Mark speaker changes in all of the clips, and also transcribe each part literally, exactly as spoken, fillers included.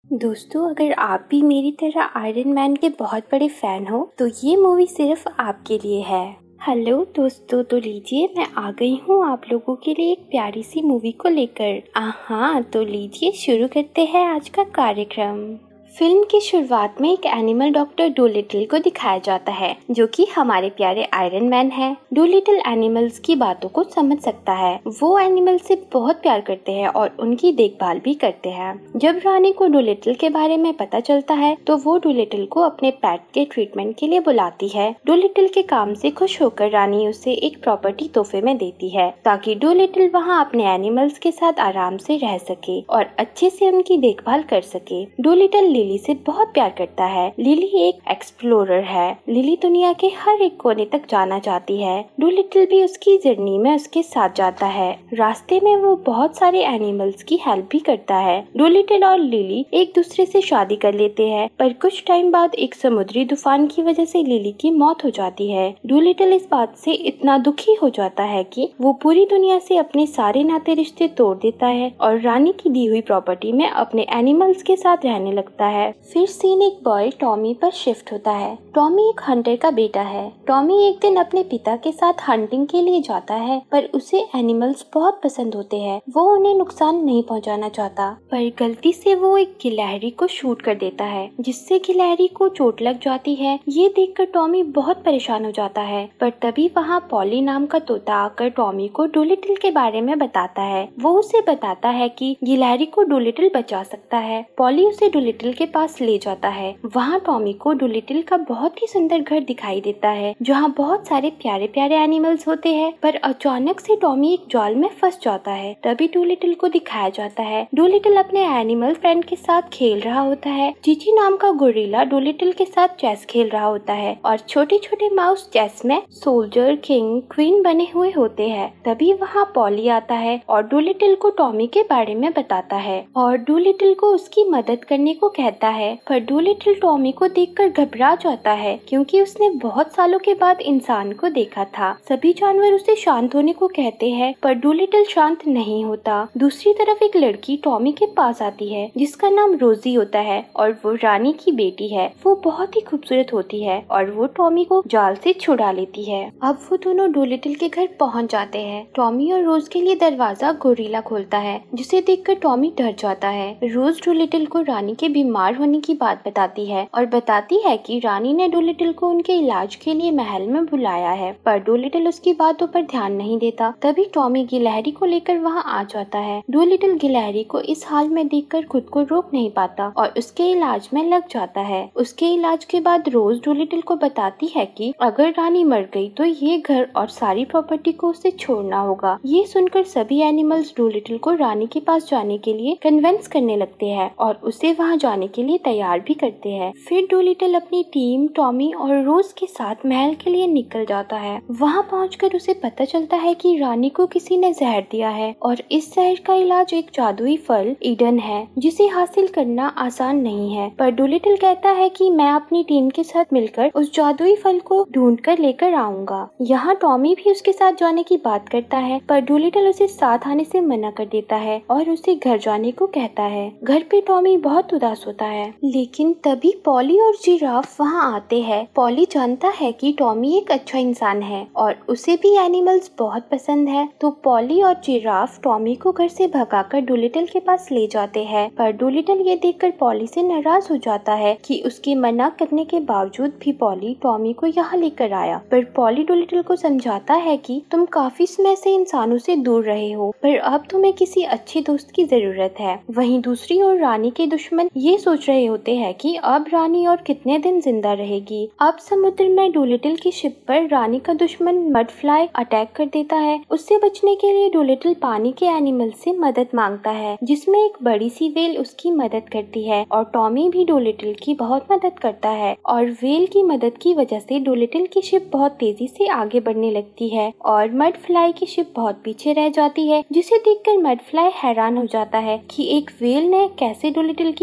Speaker 1: दोस्तों, अगर आप भी मेरी तरह आयरन मैन के बहुत बड़े फैन हो तो ये मूवी सिर्फ आपके लिए है। हेलो दोस्तों, तो लीजिए मैं आ गई हूँ आप लोगों के लिए एक प्यारी सी मूवी को लेकर। हाँ, तो लीजिए शुरू करते हैं आज का कार्यक्रम। फिल्म की शुरुआत में एक एनिमल डॉक्टर डोलिटल को दिखाया जाता है, जो कि हमारे प्यारे आयरन मैन है। डोलिटल एनिमल्स की बातों को समझ सकता है। वो एनिमल से बहुत प्यार करते हैं और उनकी देखभाल भी करते हैं। जब रानी को डोलिटल के बारे में पता चलता है तो वो डोलिटल को अपने पेट के ट्रीटमेंट के लिए बुलाती है। डोलिटल के काम से खुश होकर रानी उसे एक प्रॉपर्टी तोहफे में देती है, ताकि डोलिटल वहाँ अपने एनिमल्स के साथ आराम से रह सके और अच्छे से उनकी देखभाल कर सके। डोलिटल लिली से बहुत प्यार करता है। लिली एक एक्सप्लोरर है। लिली दुनिया के हर एक कोने तक जाना चाहती है। डोलिटल भी उसकी जर्नी में उसके साथ जाता है। रास्ते में वो बहुत सारे एनिमल्स की हेल्प भी करता है। डोलिटल और लिली एक दूसरे से शादी कर लेते हैं, पर कुछ टाइम बाद एक समुद्री तूफान की वजह से लिली की मौत हो जाती है। डोलिटल इस बात से इतना दुखी हो जाता है कि वो पूरी दुनिया से अपने सारे नाते रिश्ते तोड़ देता है और रानी की दी हुई प्रॉपर्टी में अपने एनिमल्स के साथ रहने लगता है। फिर सीन एक बॉय टॉमी पर शिफ्ट होता है। टॉमी एक हंटर का बेटा है। टॉमी एक दिन अपने पिता के साथ हंटिंग के लिए जाता है, पर उसे एनिमल्स बहुत पसंद होते हैं। वो उन्हें नुकसान नहीं पहुंचाना चाहता, पर गलती से वो एक गिलहरी को शूट कर देता है, जिससे गिलहरी को चोट लग जाती है। ये देखकर टॉमी बहुत परेशान हो जाता है, पर तभी वहाँ पॉली नाम का तोता आकर टॉमी को डोलिटल के बारे में बताता है। वो उसे बताता है कि गिलहरी को डोलिटल बचा सकता है। पॉली उसे डोलिटल के पास ले जाता है। वहाँ टॉमी को डोलिटल का बहुत ही सुंदर घर दिखाई देता है, जहाँ बहुत सारे प्यारे प्यारे एनिमल्स होते हैं। पर अचानक से टॉमी एक जाल में फंस जाता है। तभी डोलिटल को दिखाया जाता है। डोलिटल अपने एनिमल फ्रेंड के साथ खेल रहा होता है। चीची नाम का गोरिल्ला डोलिटल के साथ चेस खेल रहा होता है और छोटे छोटे माउस चेस में सोल्जर, किंग, क्वीन बने हुए होते हैं। तभी वहाँ पॉली आता है और डोलिटल को टॉमी के बारे में बताता है और डोलिटल को उसकी मदद करने को कहता है। पर डोलिटल टॉमी को देखकर घबरा जाता है, क्योंकि उसने बहुत सालों के बाद इंसान को देखा था। सभी जानवर उसे शांत होने को कहते हैं, पर डोलिटल शांत नहीं होता। दूसरी तरफ एक लड़की टॉमी के पास आती है, जिसका नाम रोजी होता है और वो रानी की बेटी है। वो बहुत ही खूबसूरत होती है और वो टॉमी को जाल से छुड़ा लेती है। अब वो दोनों डोलिटल के घर पहुँच जाते हैं। टॉमी और रोज के लिए दरवाजा गोरिल्ला खोलता है, जिसे देखकर टॉमी डर जाता है। रोज डोलिटल को रानी के बीमार होने की बात बताती है और बताती है कि रानी ने डोलिटल को उनके इलाज के लिए महल में बुलाया है, पर डोलिटल उसकी बातों पर ध्यान नहीं देता। तभी टॉमी गिलहरी को लेकर वहां आ जाता है। डोलिटल गिलहरी को इस हाल में देखकर खुद को रोक नहीं पाता और उसके इलाज में लग जाता है। उसके इलाज के बाद रोज डोलिटल को बताती है कि अगर रानी मर गई तो ये घर और सारी प्रॉपर्टी को उसे छोड़ना होगा। ये सुनकर सभी एनिमल्स डोलिटल को रानी के पास जाने के लिए कन्विंस करने लगते हैं और उसे वहाँ जाने के लिए तैयार भी करते हैं। फिर डोलिटल अपनी टीम टॉमी और रोज के साथ महल के लिए निकल जाता है। वहाँ पहुंचकर उसे पता चलता है कि रानी को किसी ने जहर दिया है और इस जहर का इलाज एक जादुई फल ईडन है, जिसे हासिल करना आसान नहीं है। पर डोलिटल कहता है कि मैं अपनी टीम के साथ मिलकर उस जादुई फल को ढूंढ कर लेकर आऊंगा। यहाँ टॉमी भी उसके साथ जाने की बात करता है, पर डोलिटल उसे साथ आने से मना कर देता है और उसे घर जाने को कहता है। घर पे टॉमी बहुत उदास होता है, लेकिन तभी पॉली और जिराफ वहाँ आते हैं। पॉली जानता है कि टॉमी एक अच्छा इंसान है और उसे भी एनिमल्स बहुत पसंद है, तो पॉली और जिराफ टॉमी को घर से भगाकर डोलिटल के पास ले जाते हैं। पर डोलिटल ये देखकर पॉली से नाराज हो जाता है कि उसके मना करने के बावजूद भी पॉली टॉमी को यहाँ लेकर आया। पर पॉली डोलिटल को समझाता है कि तुम काफी समय से इंसानों से दूर रहे हो, पर अब तुम्हें किसी अच्छे दोस्त की जरूरत है। वहीं दूसरी ओर रानी के दुश्मन ये सोच रहे होते हैं कि अब रानी और कितने दिन जिंदा रहेगी। अब समुद्र में डोलिटल की शिप पर रानी का दुश्मन मडफ्लाई अटैक कर देता है। उससे बचने के लिए डोलिटल पानी के एनिमल से मदद मांगता है, जिसमें एक बड़ी सी वेल उसकी मदद करती है और टॉमी भी डोलिटल की बहुत मदद करता है और वेल की मदद की वजह से डोलिटल की शिप बहुत तेजी से आगे बढ़ने लगती है और मडफ्लाई की शिप बहुत पीछे रह जाती है, जिसे देखकर मडफ्लाई हैरान हो जाता है कि एक वेल ने कैसे डोलिटल की मदद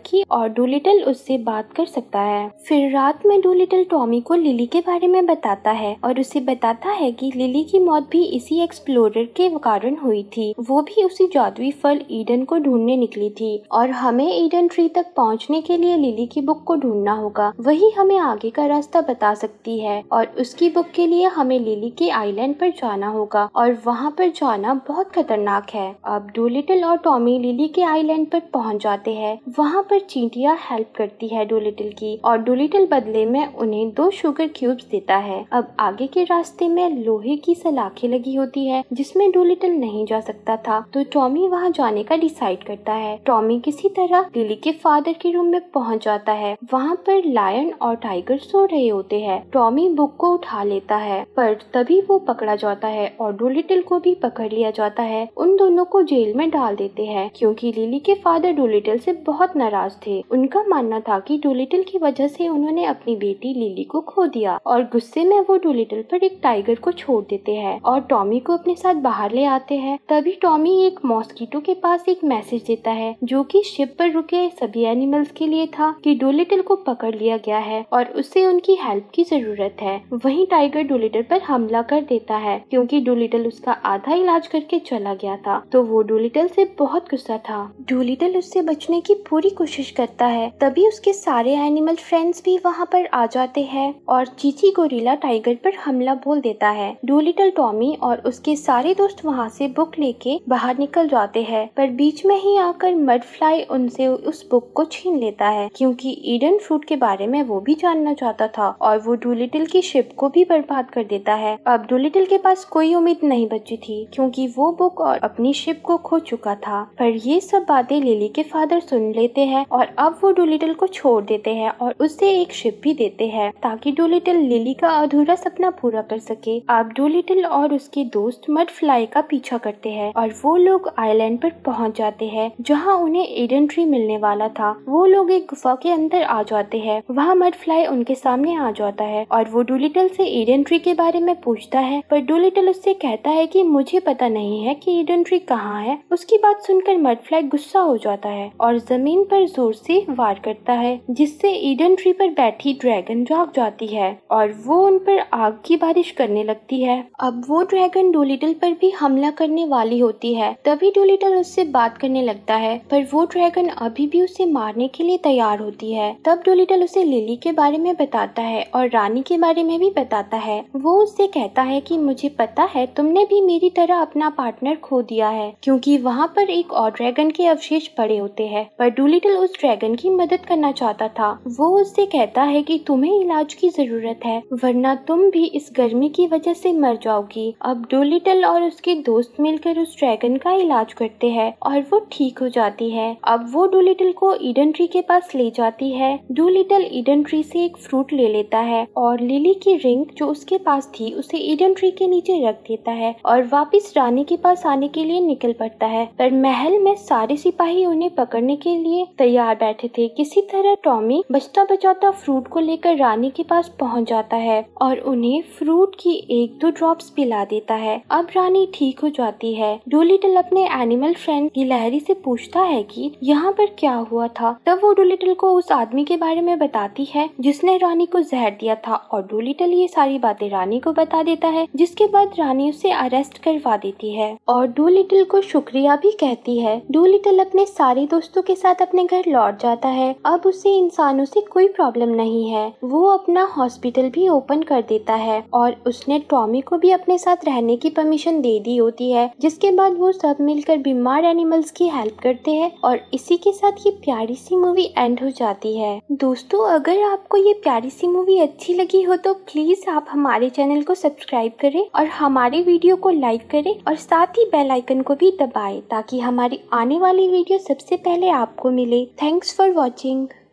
Speaker 1: की और डूलिटल उससे बात कर सकता है। फिर रात में डूलिटल टॉमी को लिली के बारे में बताता है और उसे बताता है कि लिली की मौत भी इसी एक्सप्लोरर के कारण हुई थी। वो भी उसी जादुई फल ईडन को ढूंढने निकली थी और हमें ईडन ट्री तक पहुंचने के लिए लिली की बुक को ढूंढना होगा। वही हमें आगे का रास्ता बता सकती है और उसकी बुक के लिए हमें लिली के आइलैंड पर जाना होगा और वहाँ पर जाना बहुत खतरनाक है। अब डूलिटल और टॉमी लिली के आइलैंड पर पहुँच जाते हैं। वहाँ पर चींटियाँ हेल्प करती है डूलिटल की और डूलिटल बदले में उन्हें दो शुगर क्यूब्स देता है। अब आगे के रास्ते में लोहे की सलाखें लगी होती है जिसमें डूलिटल नहीं जा सकता था, तो टॉमी वहाँ जाने का डिसाइड करता है। टॉमी किसी तरह लिली के फादर के रूम में पहुँच जाता है। वहाँ पर लायन और टाइगर सो रहे होते हैं। टॉमी बुक को उठा लेता है पर तभी वो पकड़ा जाता है और डूलिटल को भी पकड़ लिया जाता है। उन दोनों को जेल में डाल देते हैं क्योंकि लिली के फादर डूलिटल से बहुत नाराज थे। उनका मानना था कि डूलिटल की वजह से उन्होंने अपनी बेटी लिली को खो दिया और गुस्से में वो डूलिटल पर एक टाइगर को छोड़ देते हैं और टॉमी को अपने साथ बाहर ले आते हैं। तभी टॉमी एक मॉस्किटो के पास एक मैसेज देता है जो कि शिप पर रुके सभी एनिमल्स के लिए था कि डूलिटल को पकड़ लिया गया है और उससे उनकी हेल्प की जरूरत है। वहीं टाइगर डूलिटल पर हमला कर देता है क्योंकि डूलिटल उसका आधा इलाज करके चला गया था, तो वो डूलिटल से बहुत गुस्सा था। डूलिटल उससे बचने की पूरी कोशिश करता है। तभी उसके सारे एनिमल फ्रेंड्स भी वहाँ पर आ जाते हैं और चीची गोरिल्ला टाइगर पर हमला बोल देता है। डूलिटल टॉमी और उसके सारे दोस्त वहाँ से बुक लेके बाहर निकल जाते हैं पर बीच में ही आकर मड फ्लाई उनसे उस बुक को छीन लेता है क्योंकि ईडन फ्रूट के बारे में वो भी जानना चाहता था और वो डूलिटल की शिप को भी बर्बाद कर देता है। अब डूलिटल के पास कोई उम्मीद नहीं बची थी क्योंकि वो बुक और अपनी शिप को खो चुका था। पर ये सब बातें लिली के फादर सुन लेते हैं और अब वो डूलिटल को छोड़ देते हैं और उससे एक शिप भी देते हैं ताकि डूलिटल लिली का अधूरा सपना पूरा कर सके। अब डूलिटल और उसके दोस्त मड फ्लाई का पीछा करते हैं और वो लोग आइलैंड पर पहुंच जाते हैं जहां उन्हें ईडन ट्री मिलने वाला था। वो लोग एक गुफा के अंदर आ जाते हैं। वहाँ मड फ्लाई उनके सामने आ जाता है और वो डूलिटल से ईडन ट्री के बारे में पूछता है पर डूलिटल उससे कहता है कि मुझे पता नहीं है कि ईडन ट्री कहाँ है। उसकी बात सुनकर मड फ्लाई गुस्सा हो जाता है और जमीन पर जोर से वार करता है जिससे ईडन ट्री पर बैठी ड्रैगन जाग जाती है और वो उन पर आग की बारिश करने लगती है। अब वो ड्रैगन डूलिटल पर भी हमला करने वाली होती है। तभी डूलिटल उससे बात करने लगता है पर वो ड्रैगन अभी भी उसे मारने के लिए तैयार होती है। तब डूलिटल उसे लिली के बारे में बताता है और रानी के बारे में भी बताता है। वो उससे कहता है कि मुझे पता है तुमने भी मेरी तरह अपना पार्टनर खो दिया है क्योंकि वहाँ पर एक और ड्रैगन के अवशेष पड़े होते हैं। पर डूलिटल उस ड्रैगन की मदद करना चाहता था। वो उससे कहता है कि तुम्हें इलाज की जरूरत है वरना तुम भी इस गर्मी की वजह से मर जाओगी। अब डूलिटल और उसके दोस्त मिलकर उस ड्रैगन का इलाज करते हैं और वो ठीक हो जाती है। अब वो डूलिटल को ईडन ट्री के पास ले जाती है। डूलिटल ईडन ट्री से एक फ्रूट ले लेता है और लिली की रिंग जो उसके पास थी उसे ईडन ट्री के नीचे रख देता है और वापस रानी के पास आने के लिए निकल पड़ता है। पर महल में सारे सिपाही उन्हें पकड़ने के लिए तैयार बैठे थे। किसी तरह टॉमी बचता बचाता फ्रूट को लेकर रानी के पास पहुंच जाता है और उन्हें फ्रूट की एक दो ड्रॉप्स पिला देता है। अब रानी ठीक हो जाती है। डूलिटल अपने एनिमल फ्रेंड गिलहरी से पूछता है कि यहाँ पर क्या हुआ था। तब वो डूलिटल को उस आदमी के बारे में बताती है जिसने रानी को जहर दिया था और डूलिटल ये सारी बातें रानी को बता देता है जिसके बाद रानी उसे अरेस्ट करवा देती है और डूलिटल को शुक्रिया भी कहती है। डूलिटल अपने सारे दोस्तों के साथ अपने घर लौट जाता है। अब उसे इंसानों से कोई प्रॉब्लम नहीं है। वो अपना हॉस्पिटल भी ओपन कर देता है और उसने टॉमी को भी अपने साथ रहने की परमिशन दे दी होती है जिसके बाद वो सब मिलकर बीमार एनिमल्स की हेल्प करते हैं और इसी के साथ ये प्यारी सी मूवी एंड हो जाती है। दोस्तों अगर आपको ये प्यारी सी मूवी अच्छी लगी हो तो प्लीज आप हमारे चैनल को सब्सक्राइब करें और हमारे वीडियो को लाइक करें और साथ ही बेल आइकन को भी दबाएं ताकि हमारी आने वाली वीडियो सबसे पहले आपको मिले। Thanks for watching.